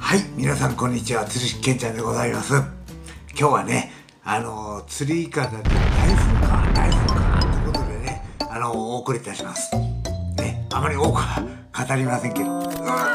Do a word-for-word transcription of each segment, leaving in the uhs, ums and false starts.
はい、皆さんこんにちは、釣り師けんちゃんでございます。今日はね、あの釣りいかだで大噴火、大噴火ということでね、あのお送りいたします。ね、あまり多くは語りませんけど。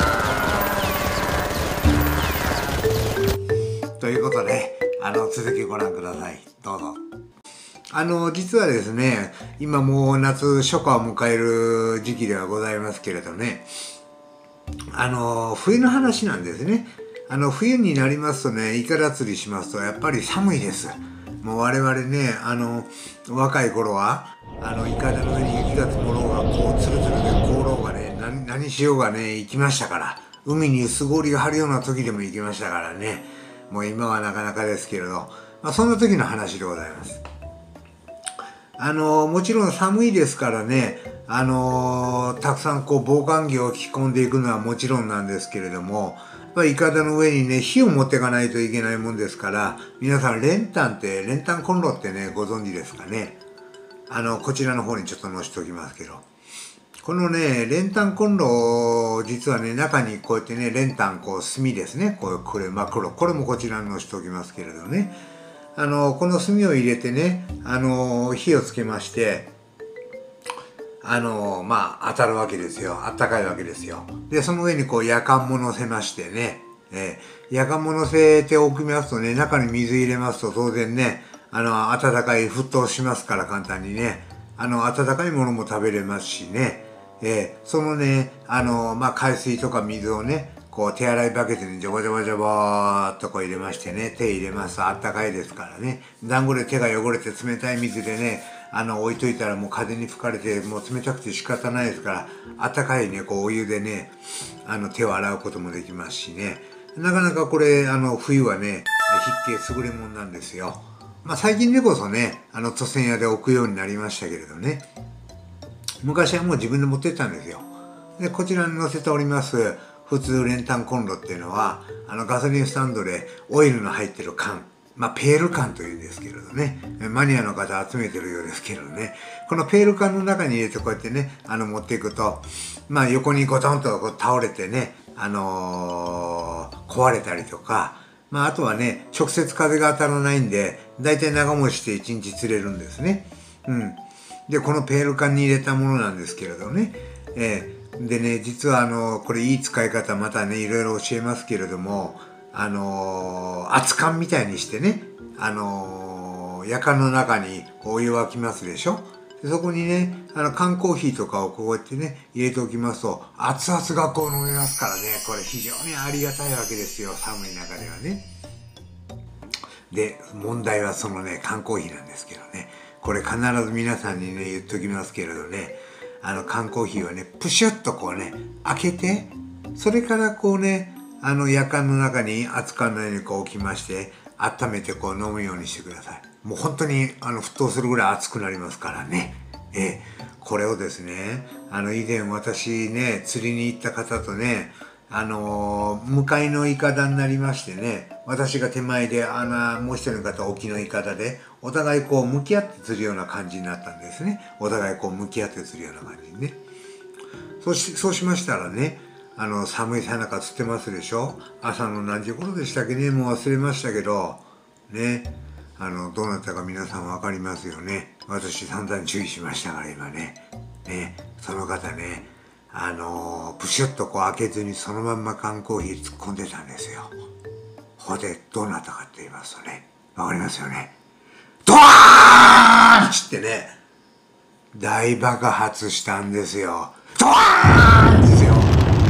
ということで、あの続きご覧ください。どうぞ。あの実はですね、今もう夏初夏を迎える時期ではございますけれどね。あの冬の話なんですね。あの冬になりますとね、いかだ釣りしますとやっぱり寒いです。もう我々ね、あの若い頃はあのいかだの上に雪が積もろうがこうツルツルで凍ろうがね、何、何しようがね行きましたから、海に薄氷が張るような時でも行きましたからね。もう今はなかなかですけれど、まあ、そんな時の話でございます。あのもちろん寒いですからね、あのー、たくさんこう防寒着を着込んでいくのはもちろんなんですけれども、やっぱりいかだの上にね火を持っていかないといけないもんですから、皆さん練炭って練炭コンロってねご存知ですかね。あのこちらの方にちょっと載せておきますけど、このね練炭コンロ実はね中にこうやってね練炭こう炭ですね、こうこれ真っ黒、これもこちらに載せておきますけれどね、あのこの炭を入れてね、あの火をつけまして、あのまあ当たるわけですよ。あったかいわけですよ。でその上にこう夜間も乗せましてね、えー、夜間も乗せておきますとね、中に水入れますと当然ね、あの温かい沸騰しますから、簡単にね、あの温かいものも食べれますしね、えー、そのねあのまあ海水とか水をねこう手洗いバケツにジョバジョバジョバーっとこう入れましてね、手入れますとあったかいですからね、団子で手が汚れて冷たい水でねあの置いといたらもう風に吹かれてもう冷たくて仕方ないですから、あったかいねこうお湯でねあの手を洗うこともできますしね、なかなかこれあの冬はね筆記優れもんなんですよ。まあ最近でこそねあの塗装屋で置くようになりましたけれどね、昔はもう自分で持ってったんですよ。でこちらに載せております普通練炭コンロっていうのは、あのガソリンスタンドでオイルの入ってる缶、まあペール缶というんですけれどね、マニアの方集めてるようですけどね、このペール缶の中に入れてこうやってねあの持っていくと、まあ横にゴトンとこう倒れてね、あのー、壊れたりとか、まああとはね直接風が当たらないんでだいたい長持ちしていちにち釣れるんですね。うん。でこのペール缶に入れたものなんですけれどね、えーでね、実はあのこれいい使い方またねいろいろ教えますけれども、あのー、熱燗みたいにしてね、あのー、やかんの中にお湯沸きますでしょ。でそこにねあの缶コーヒーとかをこうやってね入れておきますと熱々がこう飲めますからね、これ非常にありがたいわけですよ、寒い中ではね。で問題はそのね缶コーヒーなんですけどね、これ必ず皆さんにね言っときますけれどね、あの缶コーヒーはねプシュッとこうね開けて、それからこうねあのやかんの中に熱燗のようにこう置きまして温めてこう飲むようにしてください。もう本当にあの沸騰するぐらい熱くなりますからね。えー、これをですね、あの以前私ね釣りに行った方とね、あのー、向かいのいかだになりましてね、私が手前であのもう一人の方沖のいかだでお互いこう向き合って釣るような感じになったんですね。お互いこう向き合って釣るような感じにね。そしそうしましたらね、あの寒いさなか釣ってますでしょ。朝の何時頃でしたっけね、もう忘れましたけどね、あのどうなったか皆さん分かりますよね。私散々注意しましたから今ね。ね、その方ね、あのー、プシュッとこう開けずにそのまんま缶コーヒー突っ込んでたんですよ。ここでどうなったかって言いますとね、わかりますよね。ドワーンっつってね、大爆発したんですよ。ドワーンですよ。もう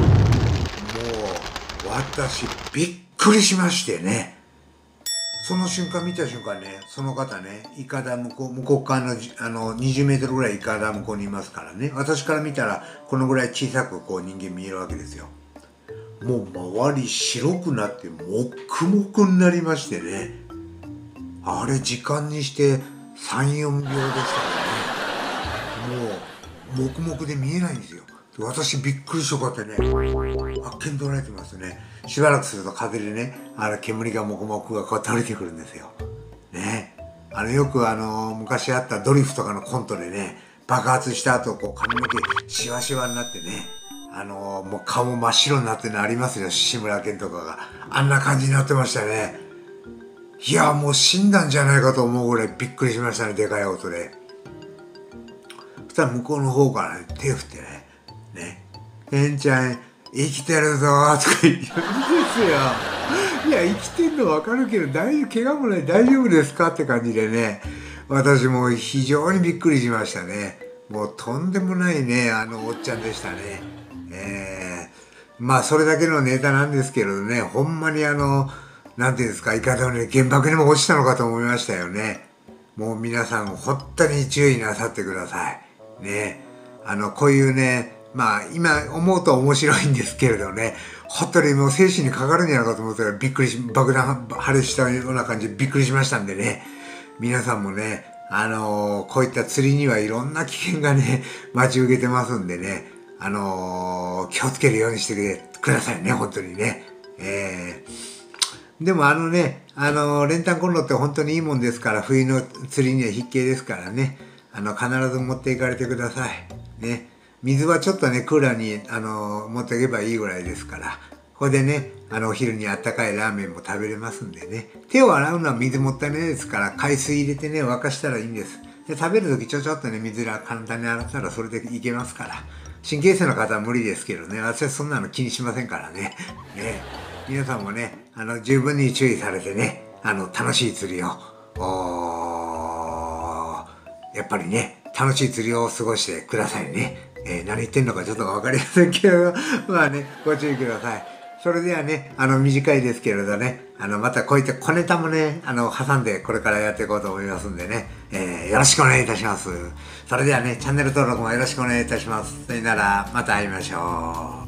私びっくりしましてね、その瞬間見た瞬間ね、その方ね、いかだ向こう、向こう側のあのにじゅうメートルぐらいいかだ向こうにいますからね、私から見たらこのぐらい小さくこう人間見えるわけですよ。もう周り白くなってもくもくになりましてね、あれ時間にしてさん、よんびょうでしたからね、もう黙々で見えないんですよ。私びっくりしよかってね、あっけに取られてますね。しばらくすると風でね、あれ煙がもくもくがこう垂れてくるんですよ。ね、あのよくあの昔あったドリフとかのコントでね、爆発した後こう髪の毛シワシワになってね、 あのー、もう顔も真っ白になってるのありますよ、志村けんとかが。あんな感じになってましたね。いや、もう死んだんじゃないかと思うぐらいびっくりしましたね、でかい音で。そしたら向こうの方からね、手振ってね、ね、けんちゃん、生きてるぞーとか言うんですよ。いや、生きてんのわかるけど、大丈夫、怪我もない、大丈夫ですかって感じでね、私も非常にびっくりしましたね。もうとんでもないね、あのおっちゃんでしたね。えー、まあそれだけのネタなんですけどね、ほんまにあの、なんていうんですか、いかだね、原爆にも落ちたのかと思いましたよね。もう皆さん本当に注意なさってください。ね。あの、こういうね、まあ今思うと面白いんですけれどね、本当にもう精神にかかるんじゃないかと思ったらびっくりし、爆弾破裂したような感じでびっくりしましたんでね、皆さんもね、あのー、こういった釣りにはいろんな危険がね、待ち受けてますんでね、あのー、気をつけるようにしてくださいね、本当にね。えー、でもあのね、あのー、練炭コンロって本当にいいもんですから、冬の釣りには必見ですからね、あの、必ず持っていかれてください。ね。水はちょっとね、クーラーに、あのー、持っていけばいいぐらいですから、ここでね、あの、お昼にあったかいラーメンも食べれますんでね。手を洗うのは水もったいないですから、海水入れてね、沸かしたらいいんです。で、食べるときちょちょっとね、水ら簡単に洗ったらそれでいけますから。神経質の方は無理ですけどね、私はそんなの気にしませんからね。ね。皆さんもね、あの、十分に注意されてね、あの、楽しい釣りを、おー、やっぱりね、楽しい釣りを過ごしてくださいね。えー、何言ってんのかちょっとわかりませんけど、まあね、ご注意ください。それではね、あの、短いですけれどね、あの、またこういった小ネタもね、あの、挟んでこれからやっていこうと思いますんでね、えー、よろしくお願いいたします。それではね、チャンネル登録もよろしくお願いいたします。それなら、また会いましょう。